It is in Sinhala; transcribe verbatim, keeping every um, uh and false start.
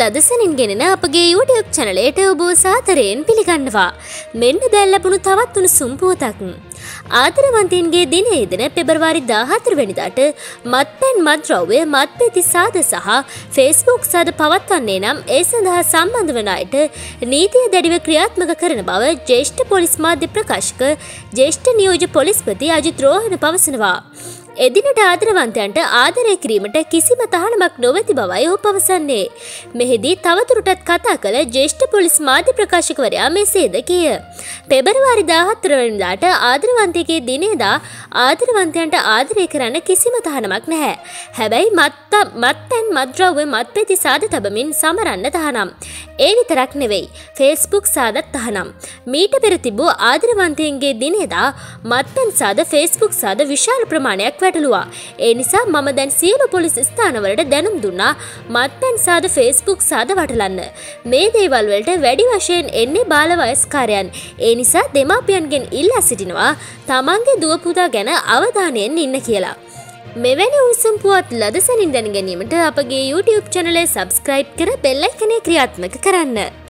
ලදසනින් ගෙනෙන අපගේ YouTube චැනලයට ඔබ සාදරයෙන් පිළිගන්නවා. මෙන්න දැන් ලැබුණු තවත් උණුසුම් පුවතක්. ආදරවන්තයින්ගේ දිනයේ දින පෙබරවාරි දාහතර වෙනිදාට මත්පැන් මත්ද්‍රව්‍ය මත්පැති සාද සහ Facebook සාද පවත්වන්නේ නම් ඒ සඳහා සම්බන්ධ වන අයට නීතිය දැඩිව ක්‍රියාත්මක කරන බව ජ්‍යෙෂ්ඨ පොලිස් මාධ්‍ය ප්‍රකාශක ජ්‍යෙෂ්ඨ නියෝජ්‍ය පොලිස්පති අජිත් රෝහණ පවසනවා. එදිනට ආදරවන්තයන්ට ආදරය කිරීමට කිසිම තහනමක් නොමැති බවයි ඔහු පවසන්නේ. මෙහිදී තවදුරටත් කතා කළ ජ්‍යෙෂ්ඨ පොලිස් මාධ්‍ය ප්‍රකාශකවරයා මෙසේද කීය. පෙබරවාරි දාහතර වෙනිදාට ආදරවන්තයෙකුගේ දිනේදා ආදරවන්තයන්ට ආදරය කරන්න කිසිම තහනමක් නැහැ. හැබැයි මත් මත්පැන් මත්ද්‍රව්‍ය මත්පැති සාද තබමින් සමරන්න තහනම්. ඒ විතරක් නෙවෙයි. Facebook සාදත් තහනම්. මීට පෙර තිබූ ආදරවන්තයින්ගේ දිනේදා මත්පැන් සාද Facebook සාද විශාල ප්‍රමාණයක් වැටලුවා. ඒ නිසා මම දැන් සියලු පොලිස් ස්ථානවලට දැනුම් දුන්නා මත්පැන් සාද Facebook සාද වටලන්න. මේ දේවල් වලට වැඩි වශයෙන් එන්නේ බාල වයස්කාරයන්. ඒ නිසා දෙමාපියන්ගෙන් ඉල්ලා සිටිනවා තමන්ගේ දුව පුතා ගැන අවධානයෙන් ඉන්න කියලා. මෙවැනි උණුසුම් පුවත් ලදසනින් දැන ගැනීමට අපගේ YouTube චැනලය සබ්ස්ක්‍රයිබ් කර බෙල් අයිකනය ක්‍රියාත්මක කරන්න.